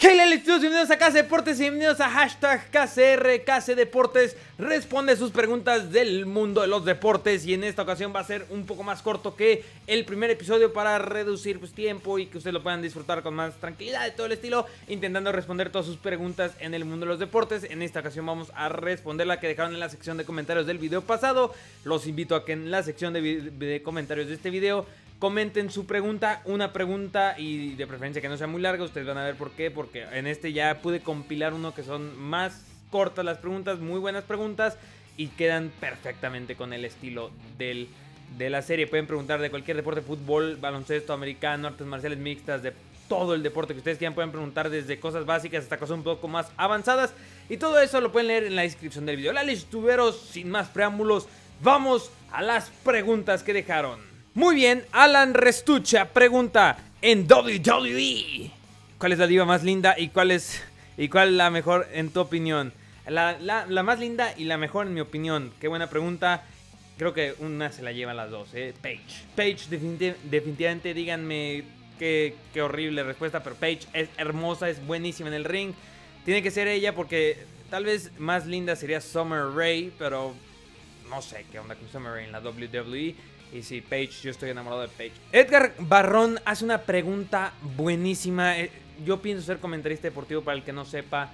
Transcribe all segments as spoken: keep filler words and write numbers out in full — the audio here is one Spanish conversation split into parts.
¿Qué hay, listos? Bienvenidos a K C Deportes y bienvenidos a hashtag K C R. K C Deportes responde sus preguntas del mundo de los deportes. Y en esta ocasión va a ser un poco más corto que el primer episodio para reducir pues, tiempo y que ustedes lo puedan disfrutar con más tranquilidad y todo el estilo, intentando responder todas sus preguntas en el mundo de los deportes. En esta ocasión vamos a responder la que dejaron en la sección de comentarios del video pasado. Los invito a que en la sección de, de comentarios de este video comenten su pregunta, una pregunta y de preferencia que no sea muy larga. Ustedes van a ver por qué, porque en este ya pude compilar uno que son más cortas las preguntas, muy buenas preguntas y quedan perfectamente con el estilo del, de la serie. Pueden preguntar de cualquier deporte, fútbol, baloncesto, americano, artes marciales mixtas, de todo el deporte que ustedes quieran. Pueden preguntar desde cosas básicas hasta cosas un poco más avanzadas y todo eso lo pueden leer en la descripción del video. La listuberos, sin más preámbulos, vamos a las preguntas que dejaron. Muy bien, Alan Restucha pregunta: en W W E, ¿cuál es la diva más linda y cuál es y cuál la mejor en tu opinión? La, la, la más linda y la mejor en mi opinión. Qué buena pregunta. Creo que una se la llevan las dos, ¿eh? Paige. Paige, definitiv definitivamente, díganme qué, qué horrible respuesta, pero Paige es hermosa, es buenísima en el ring. Tiene que ser ella porque tal vez más linda sería Summer Rae, pero no sé qué onda con Summer Rae en la W W E. Y sí, Paige, yo estoy enamorado de Paige. Edgar Barrón hace una pregunta buenísima. Yo pienso ser comentarista deportivo para el que no sepa.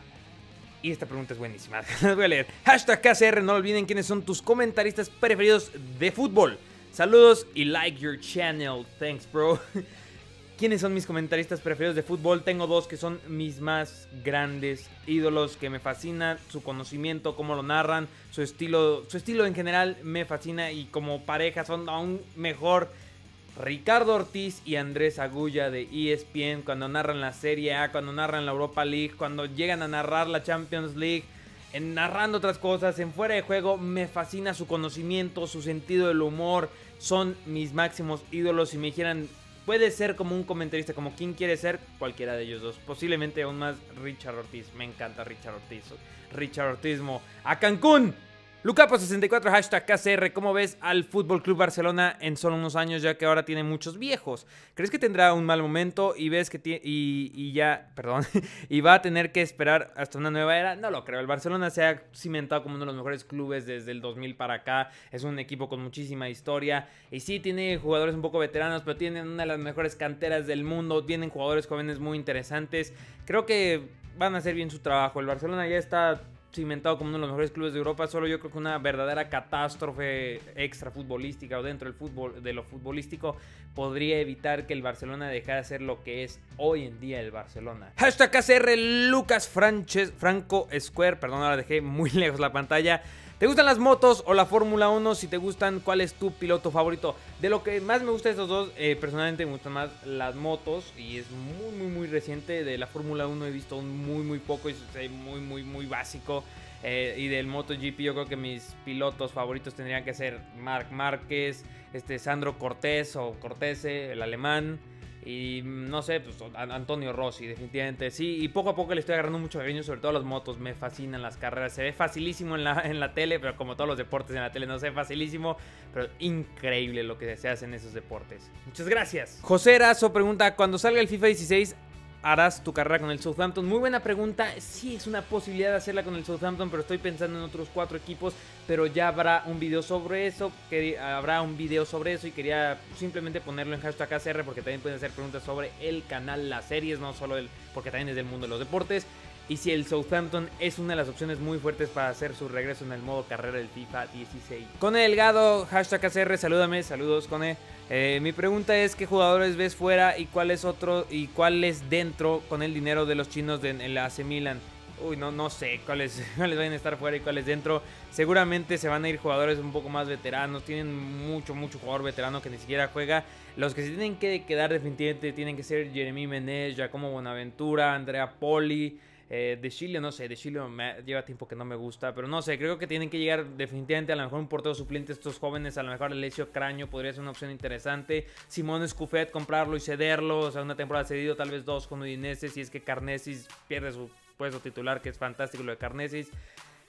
Y esta pregunta es buenísima. Les voy a leer. Hashtag K C R, no olviden quiénes son tus comentaristas preferidos de fútbol. Saludos y like your channel. Thanks, bro. ¿Quiénes son mis comentaristas preferidos de fútbol? Tengo dos que son mis más grandes ídolos, que me fascina su conocimiento, cómo lo narran, su estilo, su estilo en general me fascina y como pareja son aún mejor. Ricardo Ortiz y Andrés Agulla de E S P N, cuando narran la Serie A, cuando narran la Europa League, cuando llegan a narrar la Champions League, en narrando otras cosas, en fuera de juego, me fascina su conocimiento, su sentido del humor, son mis máximos ídolos. Y me dijeran, puede ser como un comentarista, como quien quiere ser, cualquiera de ellos dos. Posiblemente aún más Richard Ortiz. Me encanta Richard Ortiz. Richard Ortizmo. ¡A Cancún! Lucapo sesenta y cuatro, hashtag K C R. ¿Cómo ves al Fútbol Club Barcelona en solo unos años, ya que ahora tiene muchos viejos? ¿Crees que tendrá un mal momento y ves que tiene y, y ya, perdón, y va a tener que esperar hasta una nueva era? No lo creo. El Barcelona se ha cimentado como uno de los mejores clubes desde el dos mil para acá. Es un equipo con muchísima historia y sí tiene jugadores un poco veteranos, pero tienen una de las mejores canteras del mundo. Tienen jugadores jóvenes muy interesantes. Creo que van a hacer bien su trabajo. El Barcelona ya está cimentado como uno de los mejores clubes de Europa. Solo yo creo que una verdadera catástrofe extra futbolística o dentro del fútbol, de lo futbolístico, podría evitar que el Barcelona dejara de ser lo que es hoy en día el Barcelona. Hashtag K C R. Lucas Franches, Franco Square, perdón, ahora dejé muy lejos la pantalla. ¿Te gustan las motos o la Fórmula uno? Si te gustan, ¿cuál es tu piloto favorito? De lo que más me gusta de estos dos, eh, personalmente me gustan más las motos. Y es muy, muy, muy reciente. De la Fórmula uno he visto muy, muy poco. Y es muy, muy, muy básico. Eh, y del MotoGP yo creo que mis pilotos favoritos tendrían que ser Marc Márquez, este, Sandro Cortés o Cortese, el alemán. Y no sé, pues Antonio Rossi, definitivamente sí. Y poco a poco le estoy agarrando mucho cariño, sobre todo las motos. Me fascinan las carreras. Se ve facilísimo en la, en la tele, pero como todos los deportes en la tele no se ve facilísimo. Pero increíble lo que se hace en esos deportes. Muchas gracias. José Erazo pregunta: cuando salga el FIFA dieciséis, ¿harás tu carrera con el Southampton? Muy buena pregunta. Sí, es una posibilidad de hacerla con el Southampton, pero estoy pensando en otros cuatro equipos. Pero ya habrá un video sobre eso. Que, habrá un video sobre eso y quería simplemente ponerlo en hashtag K C R porque también pueden hacer preguntas sobre el canal, las series, no solo el, porque también es del mundo de los deportes. Y si el Southampton es una de las opciones muy fuertes para hacer su regreso en el modo carrera del FIFA dieciséis. Cone Delgado, hashtag K C R, salúdame, saludos Cone. Eh, mi pregunta es: ¿qué jugadores ves fuera y cuál es otro y cuál es dentro con el dinero de los chinos de, en la A C Milan? Uy, no, no sé cuáles, cuáles van a estar fuera y cuáles dentro. Seguramente se van a ir jugadores un poco más veteranos. Tienen mucho, mucho jugador veterano que ni siquiera juega. Los que se tienen que quedar definitivamente tienen que ser Jeremy Menez, Giacomo Bonaventura, Andrea Poli. Eh, de Chile, no sé, de Chile me, lleva tiempo que no me gusta, pero no sé, creo que tienen que llegar definitivamente a lo mejor un portero suplente estos jóvenes, a lo mejor Alessio Craño podría ser una opción interesante, Simón Escufet, comprarlo y cederlo, o sea, una temporada cedido, tal vez dos con Udinese, si es que Karnesis pierde su puesto titular, que es fantástico lo de Karnesis.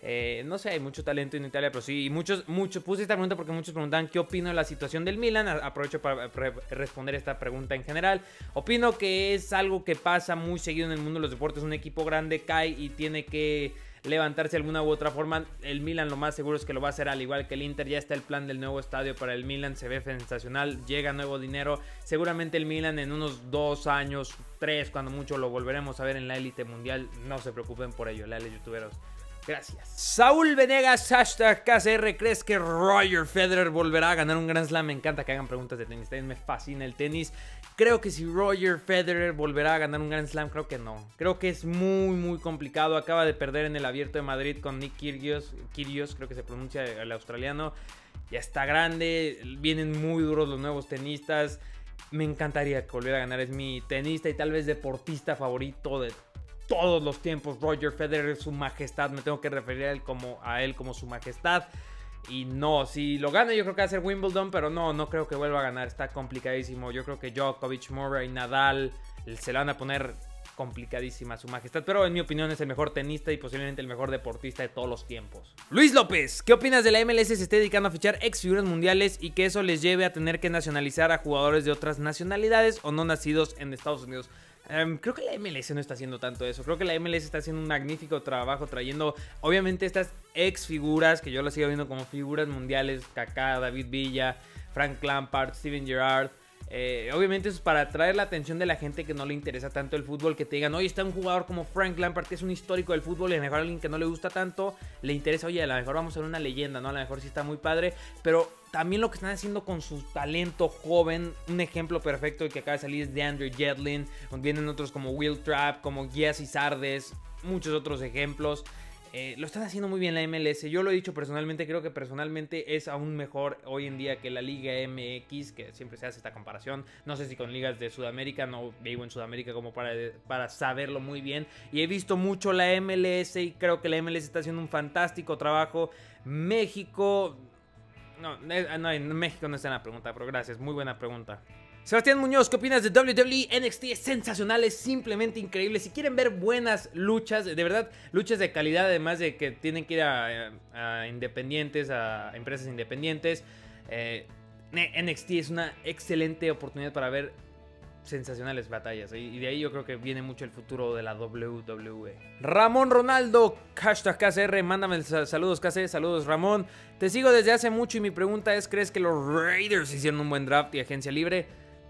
Eh, no sé, hay mucho talento en Italia, pero sí, y muchos, muchos, puse esta pregunta porque muchos preguntaban qué opino de la situación del Milan. Aprovecho para re responder esta pregunta en general. Opino que es algo que pasa muy seguido en el mundo de los deportes. Un equipo grande cae y tiene que levantarse de alguna u otra forma. El Milan lo más seguro es que lo va a hacer al igual que el Inter. Ya está el plan del nuevo estadio para el Milan, se ve sensacional, llega nuevo dinero. Seguramente el Milan en unos dos años, tres cuando mucho, lo volveremos a ver en la élite mundial. No se preocupen por ello, leales youtuberos. Gracias. Saúl Venegas, hashtag K C R. ¿Crees que Roger Federer volverá a ganar un Grand Slam? Me encanta que hagan preguntas de tenis. También me fascina el tenis. Creo que si Roger Federer volverá a ganar un Grand Slam, creo que no. Creo que es muy, muy complicado. Acaba de perder en el Abierto de Madrid con Nick Kyrgios. Kyrgios, creo que se pronuncia el australiano. Ya está grande. Vienen muy duros los nuevos tenistas. Me encantaría que volviera a ganar. Es mi tenista y tal vez deportista favorito de todos los tiempos. Roger Federer, su majestad. Me tengo que referir a él como, a él como su majestad. Y no, si lo gana yo creo que va a ser Wimbledon, pero no, no creo que vuelva a ganar. Está complicadísimo. Yo creo que Djokovic, Murray, Nadal se la van a poner complicadísima su majestad. Pero en mi opinión es el mejor tenista y posiblemente el mejor deportista de todos los tiempos. Luis López, ¿qué opinas de la M L S se esté dedicando a fichar ex figuras mundiales y que eso les lleve a tener que nacionalizar a jugadores de otras nacionalidades o no nacidos en Estados Unidos? Um, creo que la M L S no está haciendo tanto eso. Creo que la M L S está haciendo un magnífico trabajo trayendo, obviamente, estas ex figuras que yo las sigo viendo como figuras mundiales. Kaká, David Villa, Frank Lampard, Steven Gerrard. Eh, obviamente eso es para atraer la atención de la gente que no le interesa tanto el fútbol, que te digan, oye, está un jugador como Frank Lampard que es un histórico del fútbol y a lo mejor a alguien que no le gusta tanto le interesa, oye, a lo mejor vamos a ver una leyenda, ¿no? A lo mejor sí está muy padre, pero también lo que están haciendo con su talento joven, un ejemplo perfecto que acaba de salir es de Andrew Yedlin, vienen otros como Will Trapp, como Giassi Sardes, muchos otros ejemplos. Eh, lo están haciendo muy bien la M L S. Yo lo he dicho personalmente, creo que personalmente es aún mejor hoy en día que la Liga M X, que siempre se hace esta comparación. No sé si con ligas de Sudamérica, no vivo en Sudamérica como para, para saberlo muy bien. Y he visto mucho la M L S y creo que la M L S está haciendo un fantástico trabajo. México... No, no, en México no está en la pregunta, pero gracias, muy buena pregunta. Sebastián Muñoz, ¿qué opinas de W W E? N X T es sensacional, es simplemente increíble. Si quieren ver buenas luchas, de verdad, luchas de calidad, además de que tienen que ir a, a independientes, a empresas independientes, eh, N X T es una excelente oportunidad para ver sensacionales batallas. Y de ahí yo creo que viene mucho el futuro de la W W E. Ramón Ronaldo, hashtag K C R, mándame saludos K C, saludos Ramón. Te sigo desde hace mucho y mi pregunta es, ¿crees que los Raiders hicieron un buen draft y agencia libre?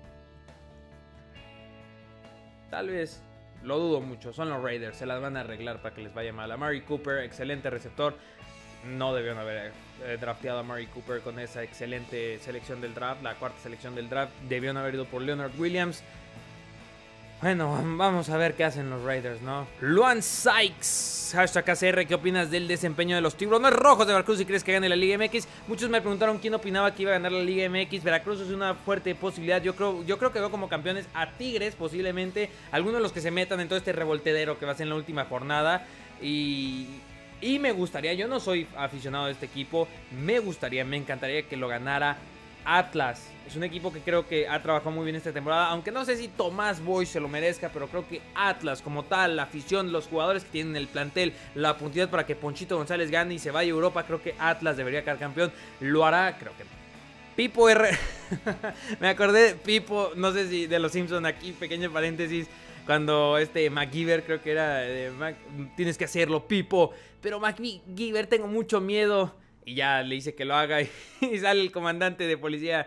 Tal vez, lo dudo mucho, son los Raiders, se las van a arreglar para que les vaya mal. A Amari Cooper, excelente receptor, no debieron haber eh, drafteado a Amari Cooper con esa excelente selección del draft, la cuarta selección del draft, debieron haber ido por Leonard Williams. Bueno, vamos a ver qué hacen los Raiders, ¿no? Luan Sykes, hashtag K C R, ¿qué opinas del desempeño de los Tiburones Rojos de Veracruz y crees que gane la Liga M X? Muchos me preguntaron quién opinaba que iba a ganar la Liga M X. Veracruz es una fuerte posibilidad. Yo creo, yo creo que veo como campeones a Tigres, posiblemente. Algunos de los que se metan en todo este revoltedero que va a ser en la última jornada. Y... Y me gustaría, yo no soy aficionado de este equipo, me gustaría, me encantaría que lo ganara Atlas. Es un equipo que creo que ha trabajado muy bien esta temporada, aunque no sé si Tomás Boy se lo merezca, pero creo que Atlas como tal, la afición, los jugadores que tienen el plantel, la oportunidad para que Ponchito González gane y se vaya a Europa, creo que Atlas debería quedar campeón. Lo hará, creo que no. Pipo R. Me acordé de Pipo, no sé si de los Simpsons, aquí pequeño paréntesis. Cuando este MacGyver, creo que era de Mac, tienes que hacerlo, Pipo. Pero MacGyver, tengo mucho miedo. Y ya le dice que lo haga. Y, y sale el comandante de policía.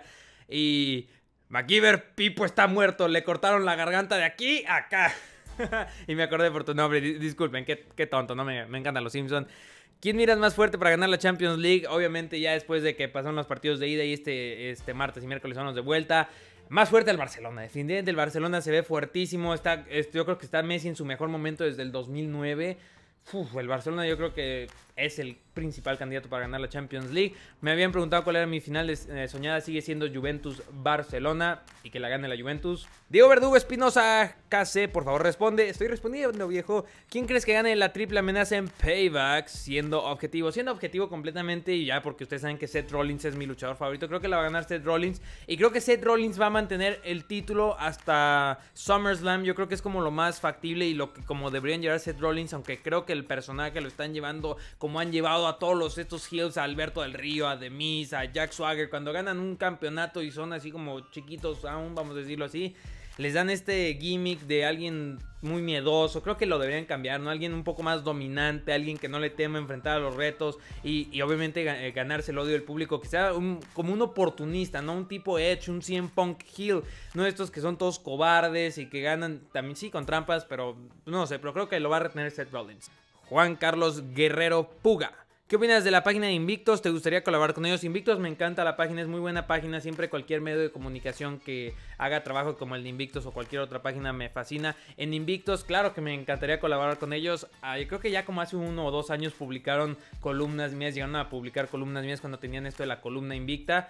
Y MacGyver, Pipo está muerto. Le cortaron la garganta de aquí a acá. Y me acordé por tu nombre. Disculpen, qué, qué tonto, ¿no? Me, me encantan los Simpsons. ¿Quién miras más fuerte para ganar la Champions League? Obviamente ya después de que pasaron los partidos de ida y este, este martes y miércoles son los de vuelta. Más fuerte el Barcelona, definitivamente el Barcelona se ve fuertísimo, está, yo creo que está Messi en su mejor momento desde el dos mil nueve. Uf, el Barcelona yo creo que es el principal candidato para ganar la Champions League. Me habían preguntado cuál era mi final de, eh, soñada, sigue siendo Juventus-Barcelona y que la gane la Juventus. Diego Verdugo Espinosa, K C, por favor responde. Estoy respondiendo, viejo. ¿Quién crees que gane la triple amenaza en Payback? Siendo objetivo, siendo objetivo completamente y ya porque ustedes saben que Seth Rollins es mi luchador favorito. Creo que la va a ganar Seth Rollins y creo que Seth Rollins va a mantener el título hasta SummerSlam. Yo creo que es como lo más factible y lo que como deberían llevar Seth Rollins, aunque creo que el personaje lo están llevando como han llevado a todos los, estos heels, a Alberto del Río, a The Miz, a Jack Swagger, cuando ganan un campeonato y son así como chiquitos aún, vamos a decirlo así. Les dan este gimmick de alguien muy miedoso. Creo que lo deberían cambiar, ¿no? Alguien un poco más dominante, alguien que no le teme enfrentar a los retos y, y obviamente ganarse el odio del público. Que sea un, como un oportunista, ¿no? Un tipo Edge, un C M Punk heel. No estos que son todos cobardes y que ganan también, sí, con trampas, pero no sé. Pero creo que lo va a retener Seth Rollins. Juan Carlos Guerrero Puga. ¿Qué opinas de la página de Invictos? ¿Te gustaría colaborar con ellos? Invictos me encanta la página, es muy buena página. Siempre cualquier medio de comunicación que haga trabajo como el de Invictos o cualquier otra página me fascina. En Invictos, claro que me encantaría colaborar con ellos. Ah, yo creo que ya como hace uno o dos años publicaron columnas mías, llegaron a publicar columnas mías cuando tenían esto de la columna invicta.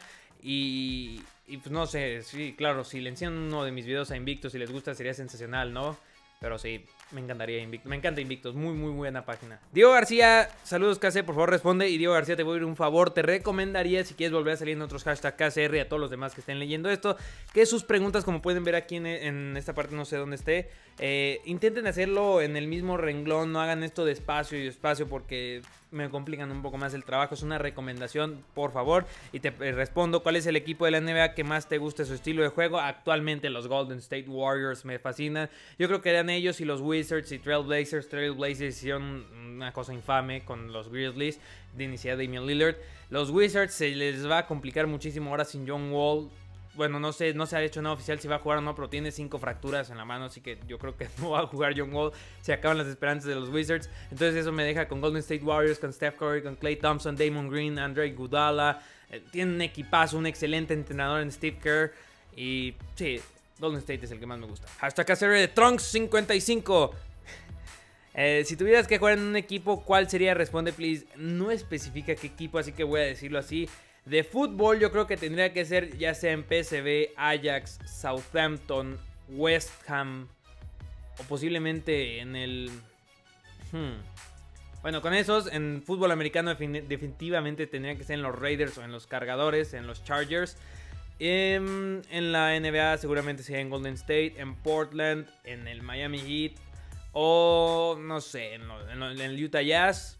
Y, y pues no sé, sí, claro, si le enseñan uno de mis videos a Invictos y les gusta sería sensacional, ¿no? Pero sí, me encantaría Invictus. Me encanta Invictus. Muy, muy buena página. Diego García, saludos K C, por favor responde. Y Diego García, te voy a pedir un favor. Te recomendaría, si quieres volver a salir en otros hashtags K C R y a todos los demás que estén leyendo esto, que sus preguntas, como pueden ver aquí en, en esta parte, no sé dónde esté, eh, intenten hacerlo en el mismo renglón. No hagan esto despacio y despacio porque me complican un poco más el trabajo. Es una recomendación, por favor. Y te eh, respondo, ¿cuál es el equipo de la N B A que más te gusta su estilo de juego? Actualmente los Golden State Warriors me fascinan. Yo creo que eran ellos y los Wizards y Trailblazers. Trailblazers hicieron una cosa infame con los Grizzlies de iniciar Damian Lillard. Los Wizards se les va a complicar muchísimo ahora sin John Wall. Bueno, no sé, no se ha hecho nada oficial si va a jugar o no, pero tiene cinco fracturas en la mano, así que yo creo que no va a jugar John Wall. Se acaban las esperanzas de los Wizards. Entonces eso me deja con Golden State Warriors, con Steph Curry, con Klay Thompson, Damon Green, Andre Iguodala. Eh, tienen un equipazo, un excelente entrenador en Steve Kerr. Y sí, Golden State es el que más me gusta. Hashtag K C R de Trunks cincuenta y cinco. Eh, si tuvieras que jugar en un equipo, ¿cuál sería? Responde, please. No especifica qué equipo, así que voy a decirlo así. De fútbol yo creo que tendría que ser ya sea en P S V, Ajax, Southampton, West Ham o posiblemente en el... Hmm. Bueno, con esos, en fútbol americano definitivamente tendría que ser en los Raiders o en los Cargadores, en los Chargers. En, en la N B A seguramente sería en Golden State, en Portland, en el Miami Heat o no sé, en, lo, en, lo, en el Utah Jazz.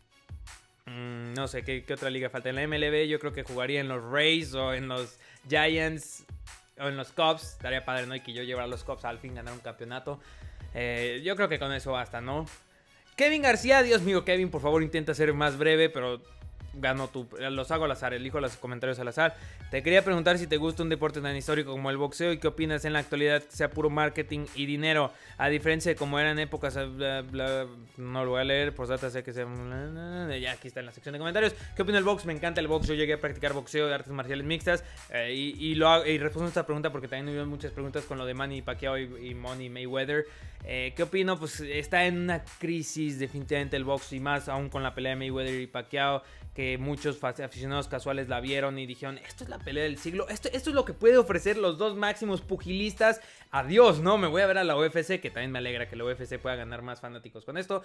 Mm, no sé, ¿qué, ¿qué otra liga falta? En la M L B yo creo que jugaría en los Rays o en los Giants o en los Cubs. Estaría padre, ¿no? Y que yo llevara a los Cubs al fin ganar un campeonato. Eh, yo creo que con eso basta, ¿no? Kevin García, Dios mío, Kevin, por favor intenta ser más breve, pero gano tu... Los hago al azar, elijo los comentarios al azar. Te quería preguntar si te gusta un deporte tan histórico como el boxeo y qué opinas en la actualidad que sea puro marketing y dinero, a diferencia de como eran épocas, bla, bla, no lo voy a leer, por data sé que sea... Ya aquí está en la sección de comentarios. ¿Qué opina del box? Me encanta el box, yo llegué a practicar boxeo de artes marciales mixtas eh, y, y, lo hago, y respondo a esta pregunta porque también hubo muchas preguntas con lo de Manny Pacquiao y, y Money Mayweather. Eh, ¿Qué opino? Pues está en una crisis definitivamente el box y más aún con la pelea de Mayweather y Pacquiao, que muchos aficionados casuales la vieron y dijeron, esto es la pelea del siglo, esto, esto es lo que puede ofrecer los dos máximos pugilistas, adiós, ¿no? Me voy a ver a la U F C, que también me alegra que la U F C pueda ganar más fanáticos con esto.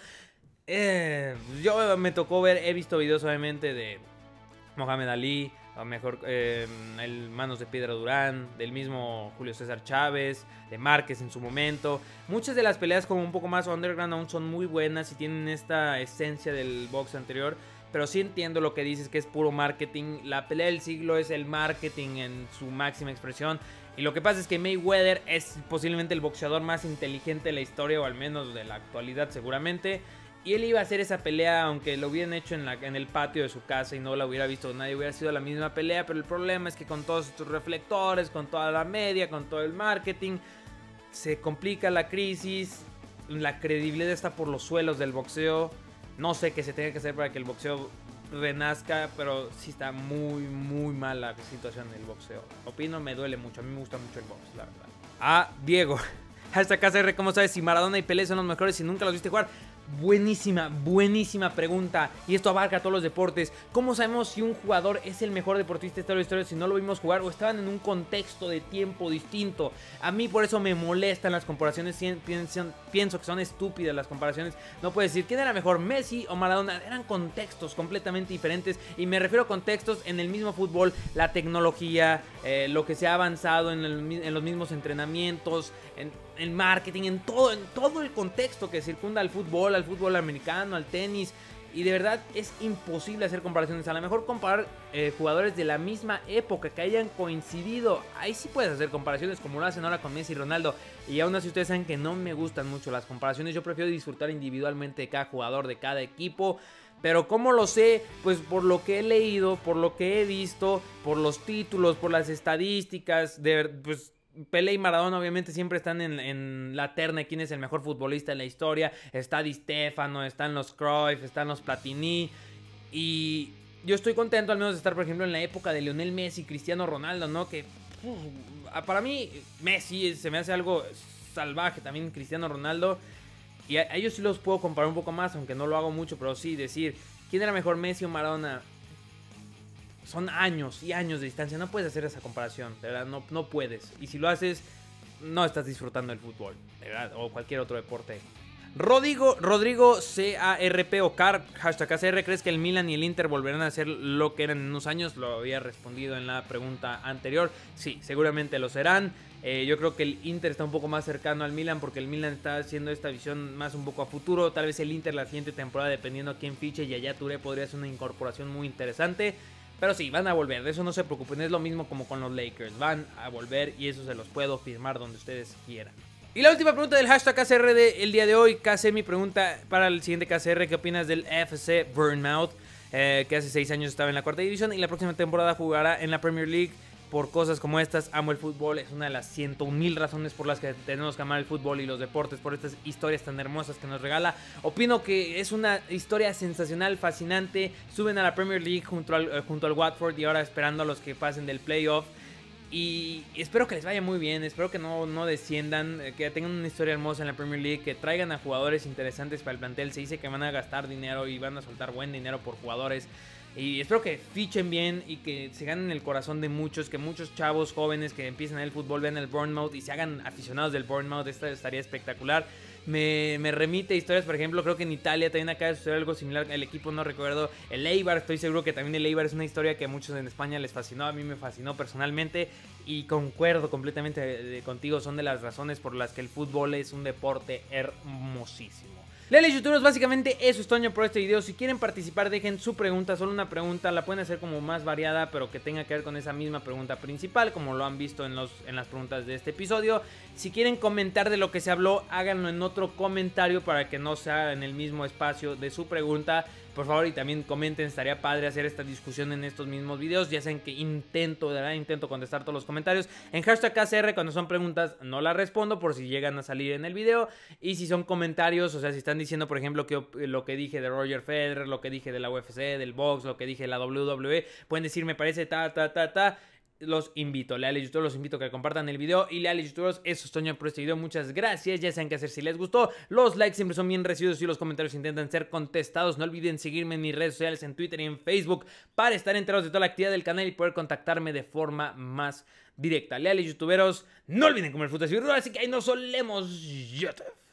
Eh, yo me tocó ver, he visto videos obviamente de Mohamed Ali, o mejor eh, el Manos de Piedra Durán, del mismo Julio César Chávez, de Márquez en su momento. Muchas de las peleas como un poco más underground aún son muy buenas y tienen esta esencia del box anterior. Pero sí entiendo lo que dices, que es puro marketing. La pelea del siglo es el marketing en su máxima expresión. Y lo que pasa es que Mayweather es posiblemente el boxeador más inteligente de la historia, o al menos de la actualidad seguramente. Y él iba a hacer esa pelea, aunque lo hubieran hecho en, la, en el patio de su casa y no la hubiera visto nadie, hubiera sido la misma pelea. Pero el problema es que con todos estos reflectores, con toda la media, con todo el marketing, se complica la crisis. La credibilidad está por los suelos del boxeo. No sé qué se tenga que hacer para que el boxeo renazca, pero sí está muy, muy mal la situación del boxeo. Opino, me duele mucho. A mí me gusta mucho el box, la verdad. Ah, Diego. Hashtag K C R, ¿cómo sabes si Maradona y Pelé son los mejores si nunca los viste jugar? Buenísima, buenísima pregunta. Y esto abarca a todos los deportes. ¿Cómo sabemos si un jugador es el mejor deportista de toda la historia si no lo vimos jugar o estaban en un contexto de tiempo distinto? A mí por eso me molestan las comparaciones. Pienso, pienso que son estúpidas las comparaciones. No puedes decir quién era mejor, Messi o Maradona. Eran contextos completamente diferentes. Y me refiero a contextos en el mismo fútbol. La tecnología, eh, lo que se ha avanzado en, el, en los mismos entrenamientos, en, el marketing, en todo, en todo el contexto que circunda al fútbol, al fútbol americano, al tenis. Y de verdad es imposible hacer comparaciones. A lo mejor comparar eh, jugadores de la misma época que hayan coincidido. Ahí sí puedes hacer comparaciones como lo hacen ahora con Messi y Ronaldo. Y aún así ustedes saben que no me gustan mucho las comparaciones. Yo prefiero disfrutar individualmente de cada jugador, de cada equipo. Pero ¿cómo lo sé? Pues por lo que he leído, por lo que he visto, por los títulos, por las estadísticas, de pues... Pelé y Maradona obviamente siempre están en, en la terna de quién es el mejor futbolista en la historia. Está Di Stéfano, están los Cruyff, están los Platini. Y yo estoy contento al menos de estar, por ejemplo, en la época de Lionel Messi, Cristiano Ronaldo, ¿no? Que uf, para mí Messi se me hace algo salvaje, también Cristiano Ronaldo. Y a, a ellos sí los puedo comparar un poco más, aunque no lo hago mucho, pero sí decir, ¿quién era mejor, Messi o Maradona? Son años y años de distancia. No puedes hacer esa comparación, de verdad, no, no puedes. Y si lo haces, no estás disfrutando del fútbol, de verdad, o cualquier otro deporte. Rodrigo, Rodrigo C A R P o Car, hashtag A C R, ¿crees que el Milan y el Inter volverán a ser lo que eran en unos años? Lo había respondido en la pregunta anterior. Sí, seguramente lo serán. Eh, yo creo que el Inter está un poco más cercano al Milan porque el Milan está haciendo esta visión más un poco a futuro. Tal vez el Inter la siguiente temporada, dependiendo a quién fiche, Yaya Touré podría ser una incorporación muy interesante. Pero sí, van a volver, de eso no se preocupen, es lo mismo como con los Lakers, van a volver y eso se los puedo firmar donde ustedes quieran. Y la última pregunta del hashtag K C R del día de hoy, K C, mi pregunta para el siguiente K C R, ¿qué opinas del F C Bournemouth? Eh, que hace seis años estaba en la cuarta división y la próxima temporada jugará en la Premier League. Por cosas como estas, amo el fútbol, es una de las ciento mil razones por las que tenemos que amar el fútbol y los deportes, por estas historias tan hermosas que nos regala. Opino que es una historia sensacional, fascinante, suben a la Premier League junto al, eh, junto al Watford y ahora esperando a los que pasen del playoff. Y espero que les vaya muy bien, espero que no, no desciendan, que tengan una historia hermosa en la Premier League, que traigan a jugadores interesantes para el plantel. Se dice que van a gastar dinero y van a soltar buen dinero por jugadores. Y espero que fichen bien y que se ganen el corazón de muchos, que muchos chavos jóvenes que empiecen en el fútbol vean el Bournemouth y se hagan aficionados del Bournemouth. Esto estaría espectacular. Me, me remite a historias, por ejemplo, creo que en Italia también acaba de suceder algo similar. El equipo no recuerdo, el Eibar, estoy seguro que también el Eibar es una historia que a muchos en España les fascinó. A mí me fascinó personalmente y concuerdo completamente de, de, contigo. Son de las razones por las que el fútbol es un deporte hermosísimo. Leales youtubers, básicamente eso es todo por este video. Si quieren participar, dejen su pregunta, solo una pregunta, la pueden hacer como más variada, pero que tenga que ver con esa misma pregunta principal, como lo han visto en, los, en las preguntas de este episodio. Si quieren comentar de lo que se habló, háganlo en otro comentario para que no sea en el mismo espacio de su pregunta. Por favor, y también comenten, estaría padre hacer esta discusión en estos mismos videos. Ya saben que intento, de verdad, intento contestar todos los comentarios. En hashtag K C R, cuando son preguntas, no las respondo por si llegan a salir en el video. Y si son comentarios, o sea, si están diciendo, por ejemplo, que lo que dije de Roger Federer, lo que dije de la U F C, del box, lo que dije de la W W E, pueden decir, me parece ta, ta, ta, ta. Los invito, leales youtubers, los invito a que compartan el video. Y leales youtubers, eso es todo por este video. Muchas gracias, ya saben qué hacer si les gustó. Los likes siempre son bien recibidos y los comentarios intentan ser contestados. No olviden seguirme en mis redes sociales, en Twitter y en Facebook, para estar enterados de toda la actividad del canal y poder contactarme de forma más directa. Leales youtuberos, no olviden comer frutas y verduras, así que ahí nos solemos.